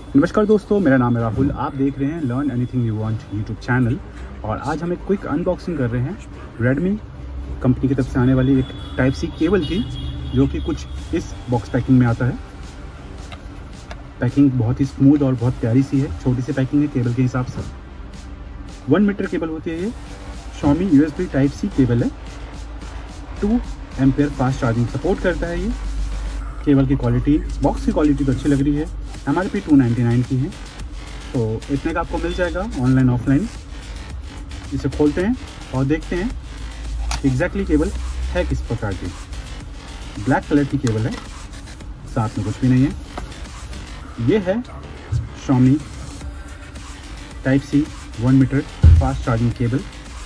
नमस्कार दोस्तों, मेरा नाम है राहुल। आप देख रहे हैं learn anything you want YouTube channel. और आज हम एक क्विक अनबॉक्सिंग कर रहे हैं रेडमी कंपनी की तरफ से आने वाली एक टाइप सी केबल की, जो कि कुछ इस बॉक्स पैकिंग में आता है। पैकिंग बहुत ही स्मूथ और बहुत प्यारी सी है। छोटी सी पैकिंग है केबल के हिसाब से। 1 मीटर केबल होती है ये। Xiaomi USB type C cable है। 2 एम्पेयर फास्ट चार्जिंग सपोर्ट करता है ये। केबल की क्वालिटी, बॉक्स की क्वालिटी तो अच्छी लग रही है। MRP 299 की है, तो इतने का आपको मिल जाएगा ऑनलाइन ऑफलाइन। इसे खोलते हैं और देखते हैं एग्जैक्टली केबल है किस प्रकार की। ब्लैक कलर की केबल है, साथ में कुछ भी नहीं है। ये है Xiaomi type C 1 metre fast charging cable,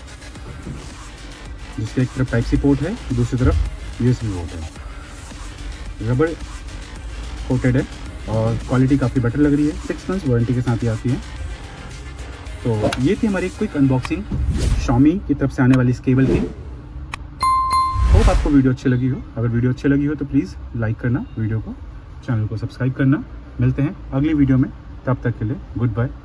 जिसके एक तरफ टाइप सी पोर्ट है, दूसरी तरफ USB पोर्ट है। रबर कोटेड है और क्वालिटी काफ़ी बेटर लग रही है। 6 मंथ्स वारंटी के साथ ही आती है। तो ये थी हमारी क्विक अनबॉक्सिंग Xiaomi की तरफ से आने वाली इस केबल की। होप आपको वीडियो अच्छी लगी हो। अगर वीडियो अच्छी लगी हो तो प्लीज़ लाइक करना वीडियो को, चैनल को सब्सक्राइब करना। मिलते हैं अगली वीडियो में, तब तक के लिए गुड बाय।